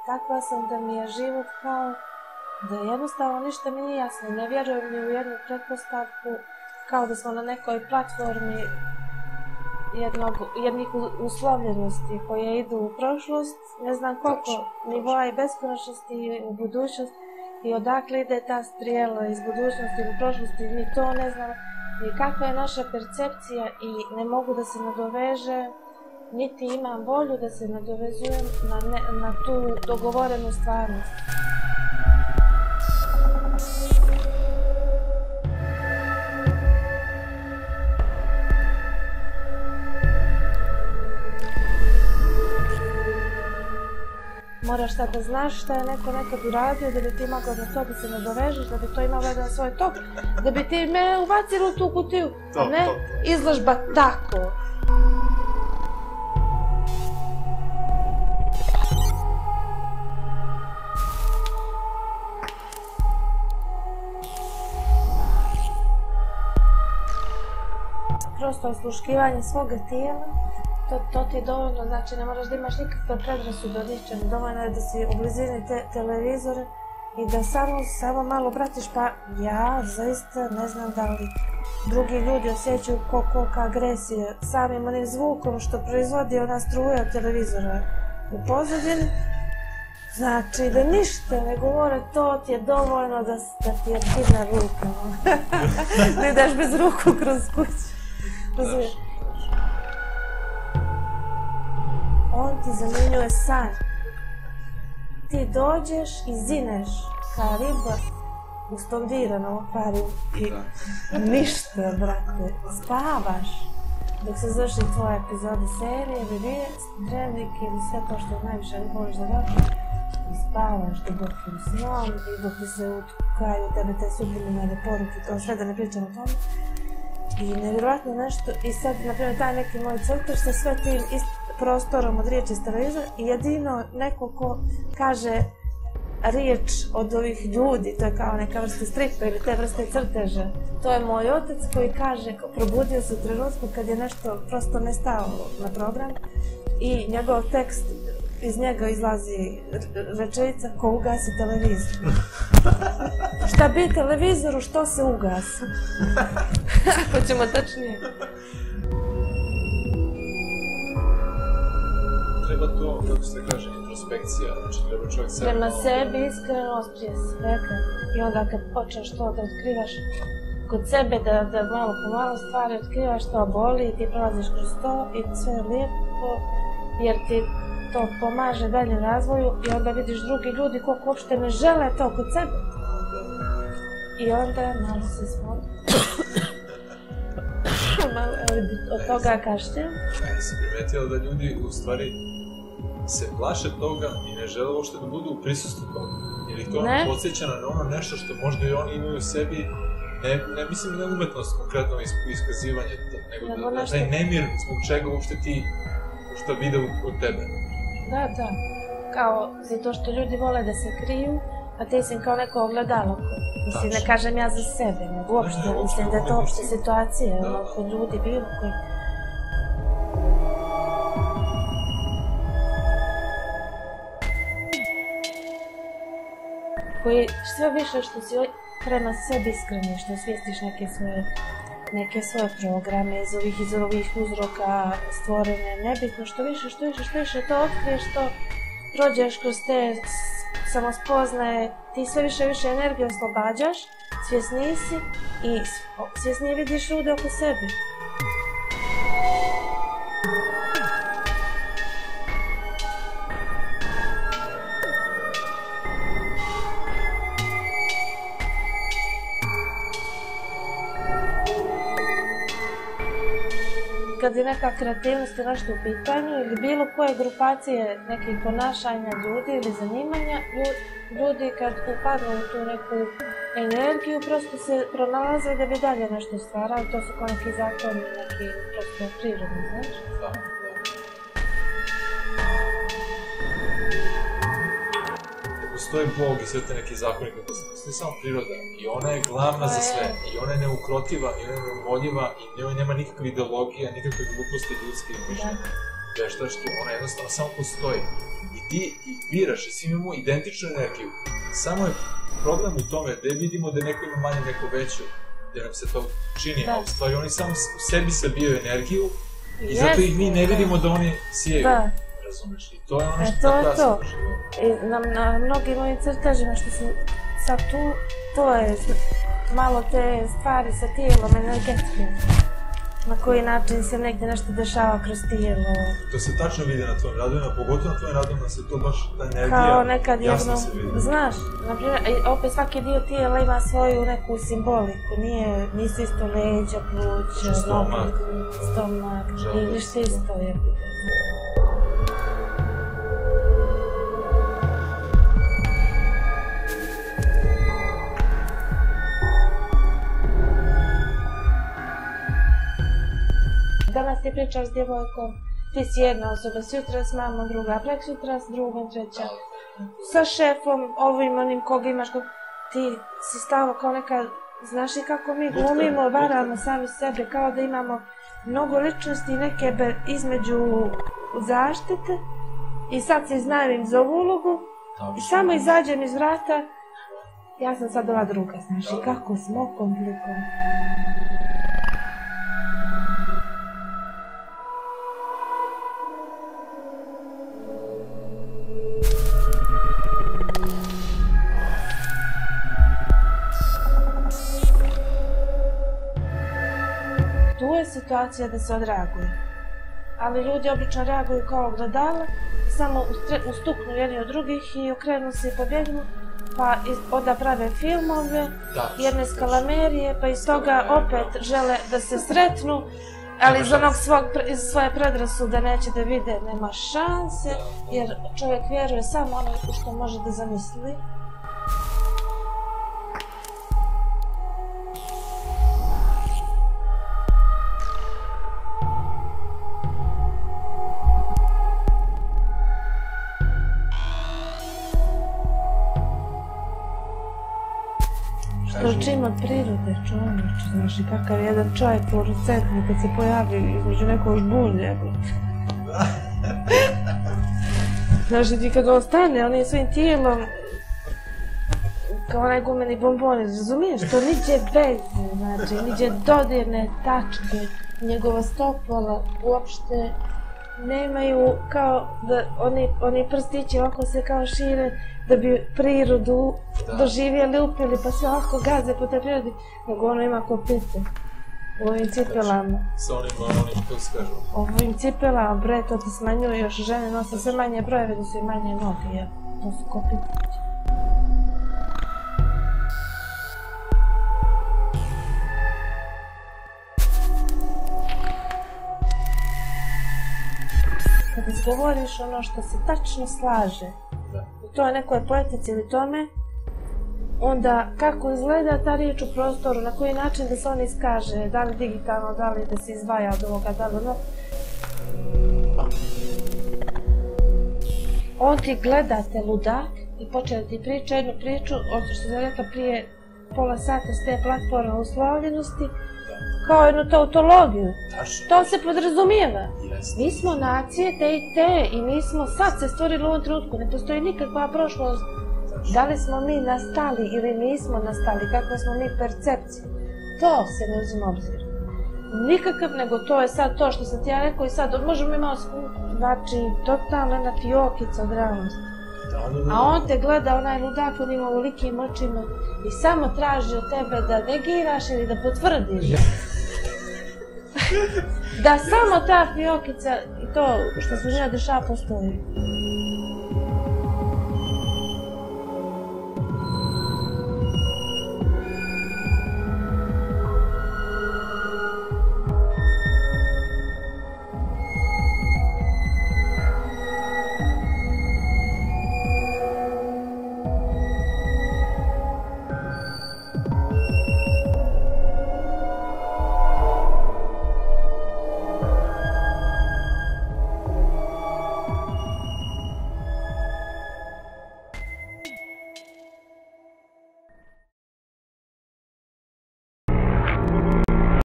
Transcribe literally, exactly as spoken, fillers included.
takva sam da mi je život kao da jednostavno ništa mi nije jasno. Ne vjerujem ni u jednu pretpostavku, kao da smo na nekoj platformi jednog, jednih uslovljenosti koje idu u prošlost, ne znam koliko nivoa i beskonačnosti u budućnost i odakle ide ta strijela iz budućnosti u prošlosti, mi to ne znamo, ni kakva je naša percepcija i ne mogu da se nadoveže, niti imam volju da se nadovezujem na, ne, na tu dogovorenu stvarnost. Moraš sad da znaš šta je neko nekad uradio, da bi ti mogao na to da se nadovežeš, da bi to imao jedan svoj tok, da bi ti me ubacili u tu kutiju, a ne izložba tako. Prosto osluškivanje svoga tijela, to, to ti je dovoljno, znači ne moraš da imaš nikakve predrasude od ničega, dovoljno je da si u blizini te televizora i da samo, samo malo pratiš, pa ja zaista ne znam da li drugi ljudi osjećaju kolika agresija samim onim zvukom što proizvodi ona struja od televizora u pozadini. Znači da ništa ne govore, to ti je dovoljno da, da ti je kidna ruka. Da ideš bez ruku kroz kuću. Razumiješ? On ti zamjenjuje san. Ti dođeš i zineš kao riba u stondiranom akvariju i ništa, brate, spavaš dok se završi tvoja epizoda serije, revije, dnevnik ili sve to što najviše voliš da radiš i spavaš dubokim snom i dok ti se utkaju tebe te subliminalne poruke, to sve da ne pričam o tome. I nevjerojatno nešto, i sad, na primjer, taj neki moj crtež sa sve tim prostorom od riječi iz televizora i jedino neko ko kaže riječ od ovih ljudi, to je kao neka vrsta stripa ili te vrste crteža. To je moj otac koji kaže, probudio se u trenutku kad je nešto prosto nestalo na program i njegov tekst, iz njega izlazi rečenica ko ugasi televizor. Šta bi televizoru, što se ugasi? Ako ćemo tačnije. Treba to, kako se kaže, introspekcija, znači treba čovjek sebe... Prema sebi, iskrenost prije svega. I onda kad počneš to da otkrivaš kod sebe, da, da malo po malo stvari otkrivaš, to boli i ti prolaziš kroz to i sve je lijepo, jer ti to pomaže dalje razvoju i onda vidiš drugi ljudi koliko uopšte ne žele to kod sebe. I onda malo se smoli. Malo, od toga kašljem. Ja sam primetila da ljudi u stvari se plaše toga i ne žele uopšte da budu u prisustvu toga. Jer ih to podsjeća na ono nešto što možda i oni imaju u sebi, ne, ne mislim na umetnost konkretno iskazivanje, nego da, da taj nemir zbog čega uopšte ti što vide od tebe. Da, da. Kao zato što ljudi vole da se kriju, a ti si kao neko ogledalo. Mislim, ne kažem ja za sebe, nego uopšte, mislim da je to opšte situacija, kod ljudi bilo koji... koji sve više što si prema sebi iskreni, što svijestiš neke svoje neke svoje programe iz ovih, iz ovih uzroka stvorene, nebitno, što više, što više, što više to otkriješ, to prođeš kroz te samospoznaje, ti sve više i više energije oslobađaš, svjesniji si i svjesnije vidiš ljude oko sebe. Kad je neka kreativnost i nešto u pitanju ili bilo koje grupacije nekih ponašanja ljudi ili zanimanja, ljudi kad upadnu u tu neku energiju prosto se pronalaze da bi dalje nešto stvarali, to su kao neki zakoni, neki prosto prirodni, znaš? Da, da. Postoji Bog i sve te neki zakoni koji postoji samo priroda i ona je glavna za sve i ona je neukrotiva i ona je neumoljiva i njoj nema nikakve ideologije, nikakve gluposti ljudske i mišljenja. veštački, ona jednostavno samo postoji. I ti biraš i svi imamo identičnu energiju. Samo je problem u tome da vidimo da neko ima manje, neko veću, da nam se to čini, a u stvari oni samo u sebi sabijaju energiju i zato ih mi ne vidimo da oni sijaju. Razumeš? I to je ono što tako jasno živo. Na mnogim ovim crtežima što su sad tu, to je malo te stvari sa tijelom energetske. Na koji način se negdje nešto dešava kroz tijelo. To se tačno vidi na tvojim radovima, pogotovo na tvojim radovima se to baš, ta energija kao nekad jasno jedno, se vidi. Znaš, naprimjer, opet svaki dio tijela ima svoju neku simboliku, nije, nisu isto leđa, pluća, stomak, stomak, i ništa isto je. Danas ti pričaš s djevojkom, ti si jedna osoba, sutra s mamom, druga, prek sutra s drugom, treća. Sa šefom, ovim, onim koga imaš, ti si stavo kao neka, znaš i kako mi glumimo, varamo sami sebe, kao da imamo mnogo ličnosti i neke između zaštite i sad se iznajmim za ovu ulogu i samo izađem iz vrata, ja sam sad ova druga, znaš i kako smo komplikovani. Tu je situacija da se odreaguje, ali ljudi obično reaguju kao ogledala, samo ustuknu jedni od drugih i okrenu se i pobjegnu, pa onda prave filmove, jedne skalamerije, pa iz toga opet žele da se sretnu, ali iz onog svoje predrasude neće da vide, nema šanse, jer čovjek vjeruje samo ono što može da zamisli. Što učim od prirode, čovječe, znaš i kakav jedan čovjek fluorescentni kad se pojavi između nekog žbulja. Znaš i ti kad on stane, on je svojim tijelom kao onaj gumeni bomboni, razumiješ? To niđe veze, znači, niđe dodirne tačke, njegova stopala uopšte nemaju kao da oni prstići ovako se kao šire da bi prirodu doživjeli, upili, pa se ovako gaze po te prirodi, nego ono ima kopice u ovim cipelama. Sa onim, onim, kako se kažu? U ovim cipelama, bre, to ti smanjuje, još žene nose sve manje brojeve da su i manje noge, jer to su kopice. Kada izgovoriš ono što se tačno slaže, u toj nekoj poetici ili tome, onda kako izgleda ta riječ u prostoru, na koji način da se on iskaže, da li digitalno, da li da se izdvaja od ovoga, da li ono. On ti gleda te ludak i počne da ti priča jednu priču, ono što sam rekla prije pola sata s te platforme uslovljenosti, kao jednu tautologiju. To se podrazumijeva. Mi smo nacije te i te i mi smo sad se stvorili u ovom trenutku. Ne postoji nikakva prošlost. Da li smo mi nastali ili nismo nastali, kakva smo mi percepcije. To se ne uzima obzir. Nikakav, nego to je sad to što sam ti ja rekao i sad možemo imati, znači, totalno jedna fiokica od realnosti. A on te gleda, onaj ludak, on ima ovolikim očima i samo traži od tebe da negiraš ili da potvrdiš. Da samo ta fiokica i to što se žele dešava postoji.